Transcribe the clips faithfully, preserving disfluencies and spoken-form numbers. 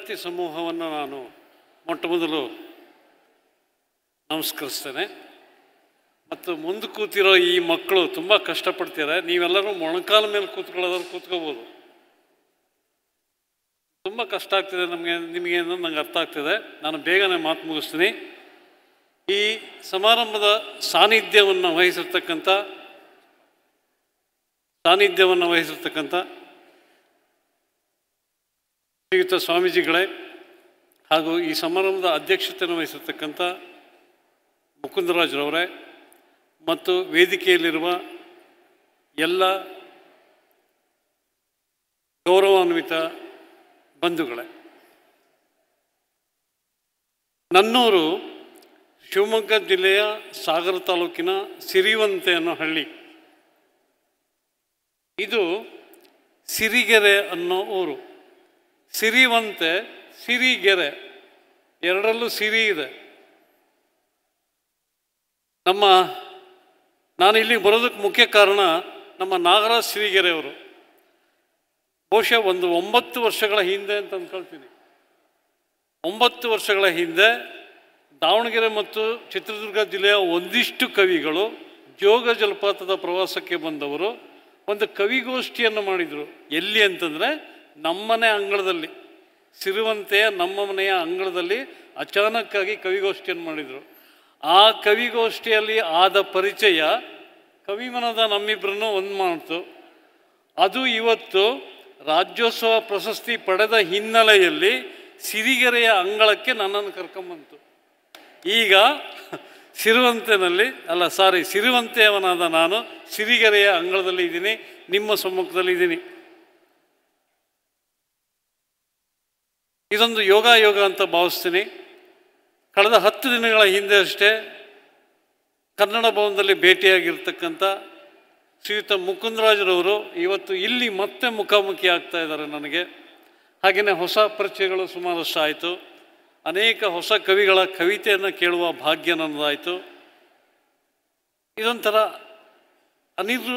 ವಿದ್ಯಾರ್ಥಿ ಸಮೂಹವನ್ನು ನಾನು ಮೊಟ್ಟ ಮೊದಲು ನಮಸ್ಕರಿಸ್ತೇನೆ. ಮತ್ತು ಮುಂದೆ ಕೂತಿರೋ ಈ ಮಕ್ಕಳು ತುಂಬ ಕಷ್ಟಪಡ್ತಾರೆ. ನೀವೆಲ್ಲರೂ ಮೊಣಕಾಲ ಮೇಲೆ ಕೂತ್ಕೊಳ್ಳೋದಾದ್ರೆ ಕೂತ್ಕೋಬೋದು. ತುಂಬ ಕಷ್ಟ ಆಗ್ತಿದೆ ನಮಗೆ, ನಿಮಗೆ ಅನ್ನೋದು ನಂಗೆ ಅರ್ಥ ಆಗ್ತಿದೆ. ನಾನು ಬೇಗನೆ ಮಾತು ಮುಗಿಸ್ತೀನಿ. ಈ ಸಮಾರಂಭದ ಸಾನ್ನಿಧ್ಯವನ್ನು ವಹಿಸಿರ್ತಕ್ಕಂಥ ಸಾನ್ನಿಧ್ಯವನ್ನು ವಹಿಸಿರ್ತಕ್ಕಂಥ ಶ್ರೀಯುತ ಸ್ವಾಮೀಜಿಗಳೇ ಹಾಗೂ ಈ ಸಮಾರಂಭದ ಅಧ್ಯಕ್ಷತೆಯನ್ನು ವಹಿಸಿರ್ತಕ್ಕಂಥ ಮುಕುಂದರಾಜ್ರವರೇ ಮತ್ತು ವೇದಿಕೆಯಲ್ಲಿರುವ ಎಲ್ಲ ಗೌರವಾನ್ವಿತ ಬಂಧುಗಳೇ, ನನ್ನೂರು ಶಿವಮೊಗ್ಗ ಜಿಲ್ಲೆಯ ಸಾಗರ ತಾಲೂಕಿನ ಸಿರಿವಂತೆ ಅನ್ನೋ ಹಳ್ಳಿ. ಇದು ಸಿರಿಗೆರೆ ಅನ್ನೋ ಊರು. ಸಿರಿವಂತೆ, ಸಿರಿಗೆರೆ ಎರಡರಲ್ಲೂ ಸಿರಿ ಇದೆ. ನಮ್ಮ ನಾನು ಇಲ್ಲಿಗೆ ಬರೋದಕ್ಕೆ ಮುಖ್ಯ ಕಾರಣ ನಮ್ಮ ನಾಗರಾಜ್ ಸಿರಿಗೆರೆಯವರು. ಬಹುಶಃ ಒಂದು ಒಂಬತ್ತು ವರ್ಷಗಳ ಹಿಂದೆ ಅಂತ ಅಂದ್ಕೊಳ್ತೀನಿ. ಒಂಬತ್ತು ವರ್ಷಗಳ ಹಿಂದೆ ದಾವಣಗೆರೆ ಮತ್ತು ಚಿತ್ರದುರ್ಗ ಜಿಲ್ಲೆಯ ಒಂದಿಷ್ಟು ಕವಿಗಳು ಜೋಗ ಜಲಪಾತದ ಪ್ರವಾಸಕ್ಕೆ ಬಂದವರು ಒಂದು ಕವಿಗೋಷ್ಠಿಯನ್ನು ಮಾಡಿದರು. ಎಲ್ಲಿ ಅಂತಂದರೆ ನಮ್ಮನೆ ಅಂಗಳದಲ್ಲಿ, ಸಿರಿವಂತೆಯ ನಮ್ಮ ಮನೆಯ ಅಂಗಳದಲ್ಲಿ ಅಚಾನಕ್ಕಾಗಿ ಕವಿಗೋಷ್ಠಿಯನ್ನು ಮಾಡಿದರು. ಆ ಕವಿಗೋಷ್ಠಿಯಲ್ಲಿ ಆದ ಪರಿಚಯ ಕವಿಮನದ ನಮ್ಮಿಬ್ಬರನ್ನು ಒಂದು ಮಾಡ್ತು. ಅದು ಇವತ್ತು ರಾಜ್ಯೋತ್ಸವ ಪ್ರಶಸ್ತಿ ಪಡೆದ ಹಿನ್ನೆಲೆಯಲ್ಲಿ ಸಿರಿಗೆರೆಯ ಅಂಗಳಕ್ಕೆ ನನ್ನನ್ನು ಕರ್ಕೊಂಬಂತು. ಈಗ ಸಿರಿವಂತೆನಲ್ಲಿ ಅಲ್ಲ ಸಾರಿ ಸಿರಿವಂತೆಯವನಾದ ನಾನು ಸಿರಿಗೆರೆಯ ಅಂಗಳದಲ್ಲಿ ಇದ್ದೀನಿ, ನಿಮ್ಮ ಸಮ್ಮುಖದಲ್ಲಿ ಇದ್ದೀನಿ. ಇದೊಂದು ಯೋಗ ಯೋಗ ಅಂತ ಭಾವಿಸ್ತೀನಿ. ಕಳೆದ ಹತ್ತು ದಿನಗಳ ಹಿಂದೆ ಅಷ್ಟೇ ಕನ್ನಡ ಭವನದಲ್ಲಿ ಭೇಟಿಯಾಗಿರ್ತಕ್ಕಂಥ ಶ್ರೀಯುತ ಮುಕುಂದರಾಜ್ರವರು ಇವತ್ತು ಇಲ್ಲಿ ಮತ್ತೆ ಮುಖಾಮುಖಿ ಆಗ್ತಾ ಇದ್ದಾರೆ ನನಗೆ. ಹಾಗೆಯೇ ಹೊಸ ಪರಿಚಯಗಳು ಸುಮಾರಷ್ಟು ಆಯಿತು. ಅನೇಕ ಹೊಸ ಕವಿಗಳ ಕವಿತೆಯನ್ನು ಕೇಳುವ ಭಾಗ್ಯ ನನ್ನದಾಯಿತು. ಇದೊಂಥರ ಅನಿರ್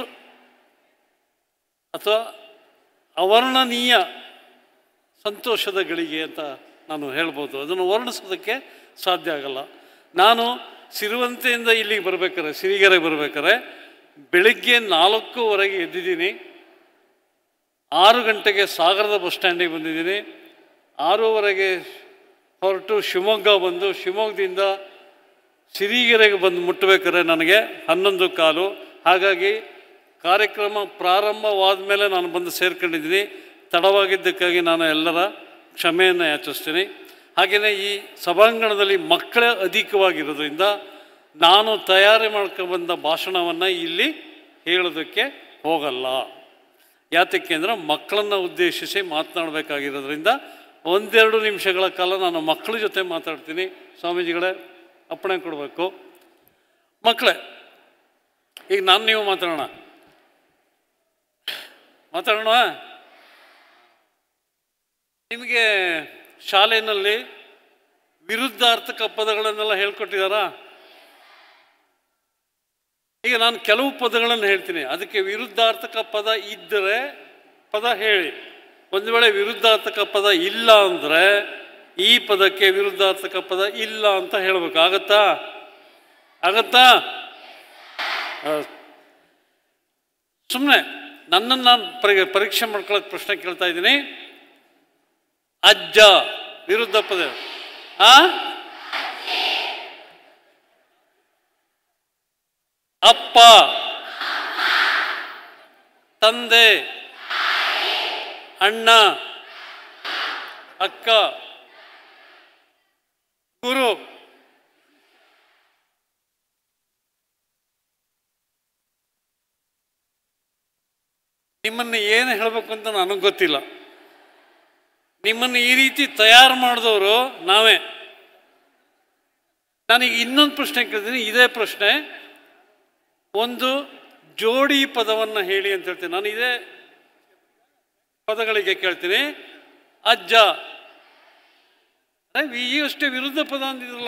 ಅಥವಾ ಅವರ್ಣನೀಯ ಸಂತೋಷದ ಗಳಿಗೆ ಅಂತ ನಾನು ಹೇಳ್ಬೋದು. ಅದನ್ನು ವರ್ಣಿಸೋದಕ್ಕೆ ಸಾಧ್ಯ ಆಗಲ್ಲ. ನಾನು ಸಿರಿವಂತೆಯಿಂದ ಇಲ್ಲಿಗೆ ಬರ್ಬೇಕಾರೆ, ಸಿರಿಗೆರೆ ಬರ್ಬೇಕಾರೆ ಬೆಳಗ್ಗೆ ನಾಲ್ಕೂವರೆಗೆ ಎದ್ದಿದ್ದೀನಿ. ಆರು ಗಂಟೆಗೆ ಸಾಗರದ ಬಸ್ ಸ್ಟ್ಯಾಂಡಿಗೆ ಬಂದಿದ್ದೀನಿ. ಆರೂವರೆಗೆ ಹೊರಟು ಶಿವಮೊಗ್ಗ ಬಂದು ಶಿವಮೊಗ್ಗದಿಂದ ಸಿರಿಗೆರೆಗೆ ಬಂದು ಮುಟ್ಟಬೇಕಾದ್ರೆ ನನಗೆ ಹನ್ನೊಂದು ಕಾಲು. ಹಾಗಾಗಿ ಕಾರ್ಯಕ್ರಮ ಪ್ರಾರಂಭವಾದ ಮೇಲೆ ನಾನು ಬಂದು ಸೇರ್ಕೊಂಡಿದ್ದೀನಿ. ತಡವಾಗಿದ್ದಕ್ಕಾಗಿ ನಾನು ಎಲ್ಲರ ಕ್ಷಮೆಯನ್ನು ಯಾಚಿಸ್ತೀನಿ. ಹಾಗೆಯೇ ಈ ಸಭಾಂಗಣದಲ್ಲಿ ಮಕ್ಕಳೇ ಅಧಿಕವಾಗಿರೋದ್ರಿಂದ ನಾನು ತಯಾರಿ ಮಾಡ್ಕೊಂಡ್ಬಂದ ಭಾಷಣವನ್ನು ಇಲ್ಲಿ ಹೇಳೋದಕ್ಕೆ ಹೋಗಲ್ಲ. ಯಾತಕ್ಕೆ ಅಂದರೆ ಮಕ್ಕಳನ್ನು ಉದ್ದೇಶಿಸಿ ಮಾತನಾಡಬೇಕಾಗಿರೋದ್ರಿಂದ ಒಂದೆರಡು ನಿಮಿಷಗಳ ಕಾಲ ನಾನು ಮಕ್ಕಳ ಜೊತೆ ಮಾತಾಡ್ತೀನಿ. ಸ್ವಾಮೀಜಿಗಳೇ ಅಪ್ಪಣೆ ಕೊಡಬೇಕು. ಮಕ್ಕಳೇ, ಈಗ ನಾನು ನೀವು ಮಾತಾಡೋಣ ಮಾತಾಡೋಣ ನಿಮಗೆ ಶಾಲೆಯಲ್ಲಿ ವಿರುದ್ಧಾರ್ಥಕ ಪದಗಳನ್ನೆಲ್ಲ ಹೇಳ್ಕೊಟ್ಟಿದ್ದಾರಾ? ಈಗ ನಾನು ಕೆಲವು ಪದಗಳನ್ನು ಹೇಳ್ತೀನಿ, ಅದಕ್ಕೆ ವಿರುದ್ಧಾರ್ಥಕ ಪದ ಇದ್ದರೆ ಪದ ಹೇಳಿ. ಒಂದು ವೇಳೆ ವಿರುದ್ಧಾರ್ಥಕ ಪದ ಇಲ್ಲ ಅಂದರೆ ಈ ಪದಕ್ಕೆ ವಿರುದ್ಧಾರ್ಥಕ ಪದ ಇಲ್ಲ ಅಂತ ಹೇಳಬೇಕು. ಆಗತ್ತಾ ಆಗತ್ತಾ ಸುಮ್ಮನೆ ನನ್ನನ್ನು ನಾನು ಪರಿ ಪರೀಕ್ಷೆ ಮಾಡ್ಕೊಳ್ಳೋಕೆ ಪ್ರಶ್ನೆ ಕೇಳ್ತಾ ಇದ್ದೀನಿ. ಅಜ್ಜ ವಿರುದ್ಧ ಪದ ಆ ಅಪ್ಪ, ತಂದೆ, ಅಣ್ಣ, ಅಕ್ಕ, ಗುರು. ನಿಮ್ಮನ್ನು ಏನು ಹೇಳಬೇಕು ಅಂತ ನನಗೆ ಗೊತ್ತಿಲ್ಲ. ನಿಮ್ಮನ್ನು ಈ ರೀತಿ ತಯಾರು ಮಾಡಿದವರು ನಾವೇ. ನಾನೀಗ ಇನ್ನೊಂದು ಪ್ರಶ್ನೆ ಕೇಳ್ತೀನಿ, ಇದೇ ಪ್ರಶ್ನೆ. ಒಂದು ಜೋಡಿ ಪದವನ್ನು ಹೇಳಿ ಅಂತ ಹೇಳ್ತೀನಿ. ನಾನು ಇದೇ ಪದಗಳಿಗೆ ಕೇಳ್ತೀನಿ. ಅಜ್ಜ, ಈಗಷ್ಟೇ ವಿರುದ್ಧ ಪದ ಅಂದಿದ್ರಲ್ಲ,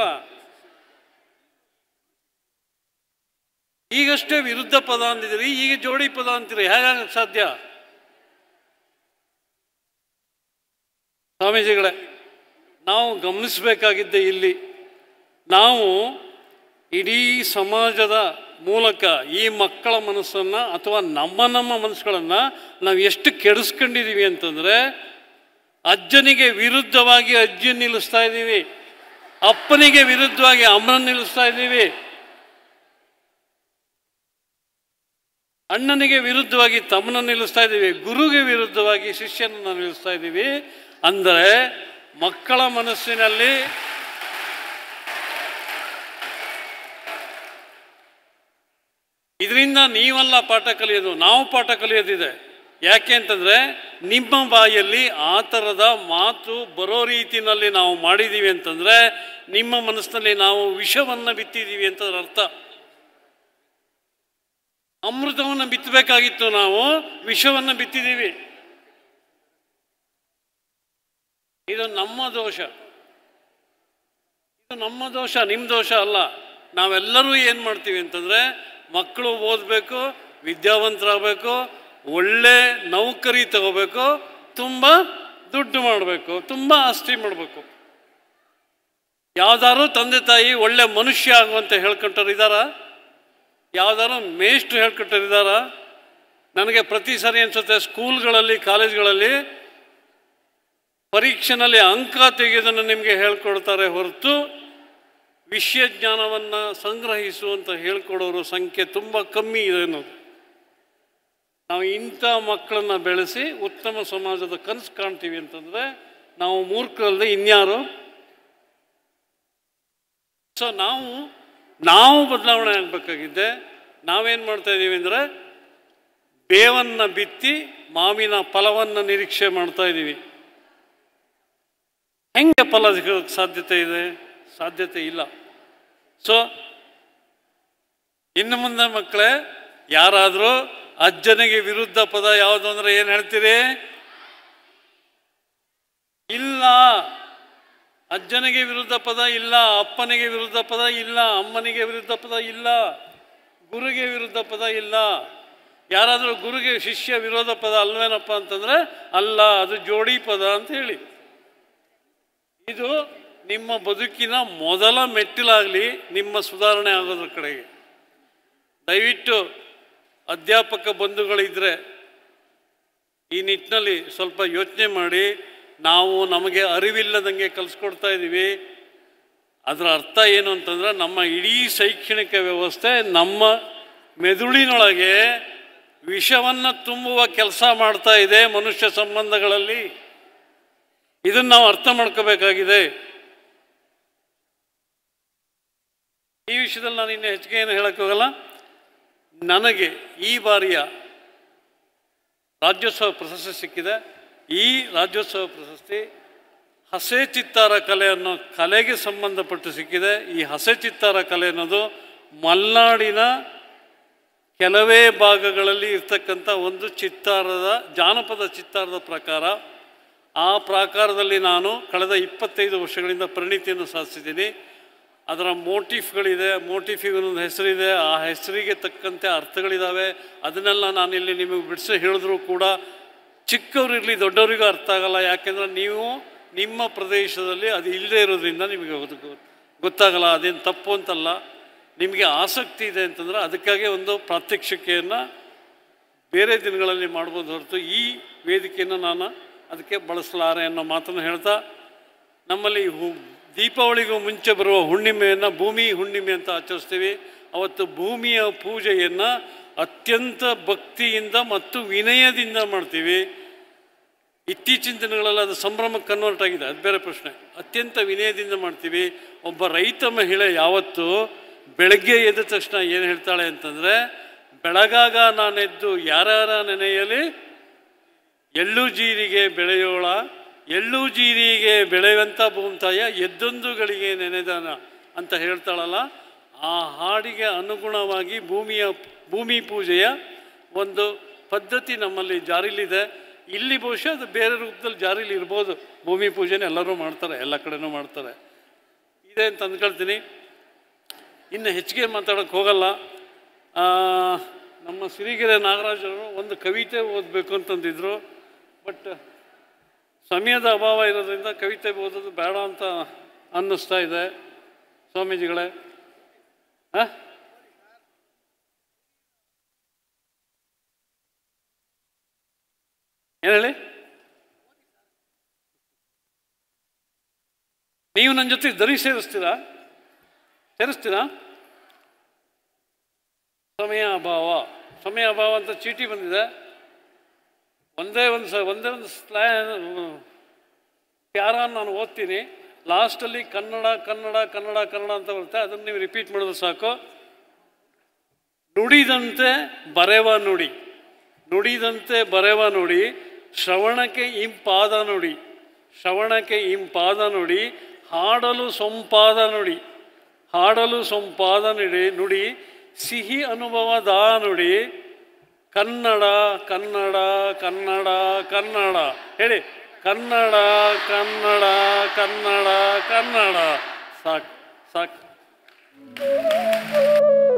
ಈಗಷ್ಟೇ ವಿರುದ್ಧ ಪದ ಅಂದಿದ್ರಿ, ಈಗ ಜೋಡಿ ಪದ ಅಂತೀರಿ, ಹೇಗಾಗಕ್ಕೆ ಸಾಧ್ಯ? ಸ್ವಾಮೀಜಿಗಳೇ, ನಾವು ಗಮನಿಸಬೇಕಾಗಿದ್ದೆ ಇಲ್ಲಿ ನಾವು ಇಡೀ ಸಮಾಜದ ಮೂಲಕ ಈ ಮಕ್ಕಳ ಮನಸ್ಸನ್ನು ಅಥವಾ ನಮ್ಮ ನಮ್ಮ ಮನಸ್ಸುಗಳನ್ನು ನಾವು ಎಷ್ಟು ಕೆಡಿಸ್ಕೊಂಡಿದ್ದೀವಿ ಅಂತಂದರೆ, ಅಜ್ಜನಿಗೆ ವಿರುದ್ಧವಾಗಿ ಅಜ್ಜಿನ ನಿಲ್ಲಿಸ್ತಾ ಇದ್ದೀವಿ, ಅಪ್ಪನಿಗೆ ವಿರುದ್ಧವಾಗಿ ಅಮ್ಮನ ನಿಲ್ಲಿಸ್ತಾ ಇದ್ದೀವಿ, ಅಣ್ಣನಿಗೆ ವಿರುದ್ಧವಾಗಿ ತಮ್ಮನ ನಿಲ್ಲಿಸ್ತಾ ಇದ್ದೀವಿ, ಗುರುಗೆ ವಿರುದ್ಧವಾಗಿ ಶಿಷ್ಯನನ್ನು ನಿಲ್ಲಿಸ್ತಾ ಇದ್ದೀವಿ. ಅಂದರೆ ಮಕ್ಕಳ ಮನಸ್ಸಿನಲ್ಲಿ ಇದರಿಂದ ನೀವಲ್ಲ ಪಾಠ ಕಲಿಯೋದು, ನಾವು ಪಾಠ ಕಲಿಯೋದಿದೆ. ಯಾಕೆ ಅಂತಂದರೆ ನಿಮ್ಮ ಬಾಯಲ್ಲಿ ಆ ಥರದ ಮಾತು ಬರೋ ರೀತಿಯಲ್ಲಿ ನಾವು ಮಾಡಿದ್ದೀವಿ ಅಂತಂದರೆ ನಿಮ್ಮ ಮನಸ್ಸಿನಲ್ಲಿ ನಾವು ವಿಷವನ್ನು ಬಿತ್ತಿದ್ದೀವಿ ಅಂತ ಅರ್ಥ. ಅಮೃತವನ್ನು ಬಿತ್ತಬೇಕಾಗಿತ್ತು, ನಾವು ವಿಷವನ್ನು ಬಿತ್ತಿದ್ದೀವಿ. ಇದು ನಮ್ಮ ದೋಷ, ಇದು ನಮ್ಮ ದೋಷ, ನಿಮ್ಮ ದೋಷ ಅಲ್ಲ. ನಾವೆಲ್ಲರೂ ಏನು ಮಾಡ್ತೀವಿ ಅಂತಂದರೆ, ಮಕ್ಕಳು ಓದಬೇಕು, ವಿದ್ಯಾವಂತರಾಗಬೇಕು, ಒಳ್ಳೆ ನೌಕರಿ ತಗೋಬೇಕು, ತುಂಬ ದುಡ್ಡು ಮಾಡಬೇಕು, ತುಂಬ ಆಸ್ತಿ ಮಾಡಬೇಕು. ಯಾವ್ದಾದ್ರು ತಂದೆ ತಾಯಿ ಒಳ್ಳೆ ಮನುಷ್ಯ ಆಗುವಂತ ಹೇಳ್ಕೊಟ್ಟರಿದ್ದಾರ? ಯಾವ್ದಾದ್ರು ಮೇಷ್ಟ್ರು ಹೇಳ್ಕೊಟ್ಟರಿದ್ದಾರ? ನನಗೆ ಪ್ರತಿ ಸರಿ ಅನ್ಸುತ್ತೆ, ಸ್ಕೂಲ್ಗಳಲ್ಲಿ ಕಾಲೇಜ್ಗಳಲ್ಲಿ ಪರೀಕ್ಷೆನಲ್ಲಿ ಅಂಕ ತೆಗೆಯೋದನ್ನು ನಿಮಗೆ ಹೇಳ್ಕೊಡ್ತಾರೆ ಹೊರತು ವಿಷಯ ಜ್ಞಾನವನ್ನು ಸಂಗ್ರಹಿಸುವಂತ ಹೇಳ್ಕೊಡೋರು ಸಂಖ್ಯೆ ತುಂಬ ಕಮ್ಮಿ ಇದೆ ಅನ್ನೋದು. ನಾವು ಇಂಥ ಮಕ್ಕಳನ್ನ ಬೆಳೆಸಿ ಉತ್ತಮ ಸಮಾಜದ ಕನಸು ಕಾಣ್ತೀವಿ ಅಂತಂದರೆ ನಾವು ಮೂರ್ಖರಲ್ಲಿ ಇನ್ಯಾರು? ಸೊ ನಾವು ನಾವು ಬದಲಾವಣೆ ಆಗಬೇಕಾಗಿದ್ದೆ. ನಾವೇನು ಮಾಡ್ತಾ ಇದ್ದೀವಿ ಅಂದರೆ, ಬೇವನ್ನು ಬಿತ್ತಿ ಮಾವಿನ ಫಲವನ್ನು ನಿರೀಕ್ಷೆ ಮಾಡ್ತಾ ಇದ್ದೀವಿ. ಹೆಂಗೆ ಫಲ ಸಿಗೋಕ್ಕೆ ಸಾಧ್ಯತೆ ಇದೆ? ಸಾಧ್ಯತೆ ಇಲ್ಲ. ಸೊ ಇನ್ನು ಮುಂದೆ ಮಕ್ಕಳೇ, ಯಾರಾದರೂ ಅಜ್ಜನಿಗೆ ವಿರುದ್ಧ ಪದ ಯಾವುದು ಅಂದರೆ ಏನು ಹೇಳ್ತೀರಿ? ಇಲ್ಲ. ಅಜ್ಜನಿಗೆ ವಿರುದ್ಧ ಪದ ಇಲ್ಲ, ಅಪ್ಪನಿಗೆ ವಿರುದ್ಧ ಪದ ಇಲ್ಲ, ಅಮ್ಮನಿಗೆ ವಿರುದ್ಧ ಪದ ಇಲ್ಲ, ಗುರುಗೆ ವಿರುದ್ಧ ಪದ ಇಲ್ಲ. ಯಾರಾದರೂ ಗುರುಗೆ ಶಿಷ್ಯ ವಿರೋಧ ಪದ ಅಲ್ವೇನಪ್ಪ ಅಂತಂದರೆ ಅಲ್ಲ, ಅದು ಜೋಡಿ ಪದ ಅಂತ ಹೇಳಿ. ಇದು ನಿಮ್ಮ ಬದುಕಿನ ಮೊದಲ ಮೆಟ್ಟಿಲಾಗಲಿ ನಿಮ್ಮ ಸುಧಾರಣೆ ಆಗೋದ್ರ ಕಡೆಗೆ. ದಯವಿಟ್ಟು ಅಧ್ಯಾಪಕ ಬಂಧುಗಳಿದ್ದರೆ ಈ ನಿಟ್ಟಿನಲ್ಲಿ ಸ್ವಲ್ಪ ಯೋಚನೆ ಮಾಡಿ. ನಾವು ನಮಗೆ ಅರಿವಿಲ್ಲದಂಗೆ ಕಲಿಸ್ಕೊಡ್ತಾ ಇದ್ದೀವಿ. ಅದರ ಅರ್ಥ ಏನು ಅಂತಂದರೆ, ನಮ್ಮ ಇಡೀ ಶೈಕ್ಷಣಿಕ ವ್ಯವಸ್ಥೆ ನಮ್ಮ ಮೆದುಳಿನೊಳಗೆ ವಿಷವನ್ನು ತುಂಬುವ ಕೆಲಸ ಮಾಡ್ತಾ ಇದೆ ಮನುಷ್ಯ ಸಂಬಂಧಗಳಲ್ಲಿ. ಇದನ್ನು ನಾವು ಅರ್ಥ ಮಾಡ್ಕೋಬೇಕಾಗಿದೆ. ಈ ವಿಷಯದಲ್ಲಿ ನಾನು ಇನ್ನು ಹೆಚ್ಚಿಗೆ ಏನು ಹೇಳೋಕ್ಕೋಗಲ್ಲ. ನನಗೆ ಈ ಬಾರಿಯ ರಾಜ್ಯೋತ್ಸವ ಪ್ರಶಸ್ತಿ ಸಿಕ್ಕಿದೆ. ಈ ರಾಜ್ಯೋತ್ಸವ ಪ್ರಶಸ್ತಿ ಹಸೆ ಚಿತ್ತಾರ ಕಲೆ ಅನ್ನೋ ಕಲೆಗೆ ಸಂಬಂಧಪಟ್ಟು ಸಿಕ್ಕಿದೆ. ಈ ಹಸೆ ಚಿತ್ತಾರ ಕಲೆ ಅನ್ನೋದು ಮಲೆನಾಡಿನ ಕೆಲವೇ ಭಾಗಗಳಲ್ಲಿ ಇರ್ತಕ್ಕಂಥ ಒಂದು ಚಿತ್ತಾರದ ಜಾನಪದ ಚಿತ್ತಾರದ ಪ್ರಕಾರ. ಆ ಪ್ರಾಕಾರದಲ್ಲಿ ನಾನು ಕಳೆದ ಇಪ್ಪತ್ತೈದು ವರ್ಷಗಳಿಂದ ಪರಿಣಿತಿಯನ್ನು ಸಾಧಿಸಿದ್ದೀನಿ. ಅದರ ಮೋಟಿಫ್ಗಳಿದೆ, ಮೋಟಿಫಿಗೆ ಒಂದೊಂದು ಹೆಸರಿದೆ, ಆ ಹೆಸರಿಗೆ ತಕ್ಕಂತೆ ಅರ್ಥಗಳಿದ್ದಾವೆ. ಅದನ್ನೆಲ್ಲ ನಾನಿಲ್ಲಿ ನಿಮಗೆ ಬಿಡಿಸಿ ಹೇಳಿದ್ರು ಕೂಡ ಚಿಕ್ಕವರಿರಲಿ ದೊಡ್ಡವರಿಗೂ ಅರ್ಥ ಆಗಲ್ಲ. ಯಾಕೆಂದರೆ ನೀವು ನಿಮ್ಮ ಪ್ರದೇಶದಲ್ಲಿ ಅದು ಇಲ್ಲದೇ ಇರೋದ್ರಿಂದ ನಿಮಗೆ ಗೊತ್ತಾಗಲ್ಲ. ಅದೇನು ತಪ್ಪು ಅಂತಲ್ಲ, ನಿಮಗೆ ಆಸಕ್ತಿ ಇದೆ ಅಂತಂದರೆ ಅದಕ್ಕಾಗಿ ಒಂದು ಪ್ರಾತ್ಯಕ್ಷಿಕೆಯನ್ನು ಬೇರೆ ದಿನಗಳಲ್ಲಿ ಮಾಡ್ಬೋದು ಹೊರತು ಈ ವೇದಿಕೆಯನ್ನು ನಾನು ಅದಕ್ಕೆ ಬಳಸಲಾರೆ ಅನ್ನೋ ಮಾತನ್ನು ಹೇಳ್ತಾ, ನಮ್ಮಲ್ಲಿ ಹು ದೀಪಾವಳಿಗೂ ಮುಂಚೆ ಬರುವ ಹುಣ್ಣಿಮೆಯನ್ನು ಭೂಮಿ ಹುಣ್ಣಿಮೆ ಅಂತ ಆಚರಿಸ್ತೀವಿ. ಅವತ್ತು ಭೂಮಿಯ ಪೂಜೆಯನ್ನು ಅತ್ಯಂತ ಭಕ್ತಿಯಿಂದ ಮತ್ತು ವಿನಯದಿಂದ ಮಾಡ್ತೀವಿ. ಇತ್ತೀಚಿನ ದಿನಗಳಲ್ಲಿ ಅದು ಸಂಭ್ರಮಕ್ಕೆ ಕನ್ವರ್ಟ್ ಆಗಿದೆ, ಅದು ಬೇರೆ ಪ್ರಶ್ನೆ. ಅತ್ಯಂತ ವಿನಯದಿಂದ ಮಾಡ್ತೀವಿ. ಒಬ್ಬ ರೈತ ಮಹಿಳೆ ಯಾವತ್ತು ಬೆಳಗ್ಗೆ ಎದ್ದ ತಕ್ಷಣ ಏನು ಹೇಳ್ತಾಳೆ ಅಂತಂದರೆ, ಬೆಳಗಾಗ ನಾನೆದ್ದು ಯಾರ್ಯಾರ ನೆನೆಯಲಿ ಎಳ್ಳು ಜೀರಿಗೆ ಬೆಳೆಯೋಳ, ಎಳ್ಳು ಜೀರಿಗೆ ಬೆಳೆಯುವಂಥ ಭೂಮಿತಾಯ ಎದ್ದೊಂದು ಗಳಿಗೆ ನೆನೆದಾನ ಅಂತ ಹೇಳ್ತಾಳಲ್ಲ. ಆ ಹಾಡಿಗೆ ಅನುಗುಣವಾಗಿ ಭೂಮಿಯ ಭೂಮಿ ಪೂಜೆಯ ಒಂದು ಪದ್ಧತಿ ನಮ್ಮಲ್ಲಿ ಜಾರಿಲಿದೆ. ಇಲ್ಲಿ ಬಹುಶಃ ಅದು ಬೇರೆ ರೂಪದಲ್ಲಿ ಜಾರಿಲಿ ಇರ್ಬೋದು. ಭೂಮಿ ಪೂಜೆನ ಎಲ್ಲರೂ ಮಾಡ್ತಾರೆ, ಎಲ್ಲ ಕಡೆನೂ ಮಾಡ್ತಾರೆ. ಇದೆ ಅಂತ ಅಂದ್ಕೊಳ್ತೀನಿ. ಇನ್ನು ಹೆಚ್ಚಿಗೆ ಮಾತಾಡೋಕ್ಕೆ ಹೋಗಲ್ಲ. ನಮ್ಮ ಸಿರಿಗೆರೆ ನಾಗರಾಜರು ಒಂದು ಕವಿತೆ ಓದಬೇಕು ಅಂತಂದಿದ್ರು. ಬಟ್ ಸಮಯದ ಅಭಾವ ಇರೋದ್ರಿಂದ ಕವಿತೆ ಓದೋದು ಬೇಡ ಅಂತ ಅನ್ನಿಸ್ತಾ ಇದೆ ಸ್ವಾಮೀಜಿಗಳೇ. ಹಾಂ ಏನು ಹೇಳಿ? ನೀವು ನನ್ನ ಜೊತೆ ದರಿ ಸೇರಿಸ್ತೀರಾ ಸೇರಿಸ್ತೀರಾ? ಸಮಯ ಅಭಾವ ಸಮಯ ಅಭಾವ ಅಂತ ಚೀಟಿ ಬಂದಿದೆ. ಒಂದೇ ಒಂದು ಸ ಒಂದೇ ಒಂದು ಸ್ಲಾ ಪ್ಯಾರ ನಾನು ಓದ್ತೀನಿ. ಲಾಸ್ಟಲ್ಲಿ ಕನ್ನಡ ಕನ್ನಡ ಕನ್ನಡ ಕನ್ನಡ ಅಂತ ಬರುತ್ತೆ. ಅದನ್ನು ನೀವು ರಿಪೀಟ್ ಮಾಡಿದ್ರೆ ಸಾಕು. ನುಡಿದಂತೆ ಬರೆವ ನುಡಿ, ನುಡಿದಂತೆ ಬರೆವ ನುಡಿ, ಶ್ರವಣಕ್ಕೆ ಇಂಪಾದ ನುಡಿ, ಶ್ರವಣಕ್ಕೆ ಇಂಪಾದ ನುಡಿ, ಹಾಡಲು ಸೊಂಪಾದ ನುಡಿ, ಹಾಡಲು ಸೊಂಪಾದ ನುಡಿ ನುಡಿ ಸಿಹಿ ಅನುಭವದ ನುಡಿ, ಕನ್ನಡ ಕನ್ನಡ ಕನ್ನಡ ಕನ್ನಡ ಹೇಳಿ, ಕನ್ನಡ ಕನ್ನಡ ಕನ್ನಡ ಕನ್ನಡ. ಸಾಕು ಸಾಕು.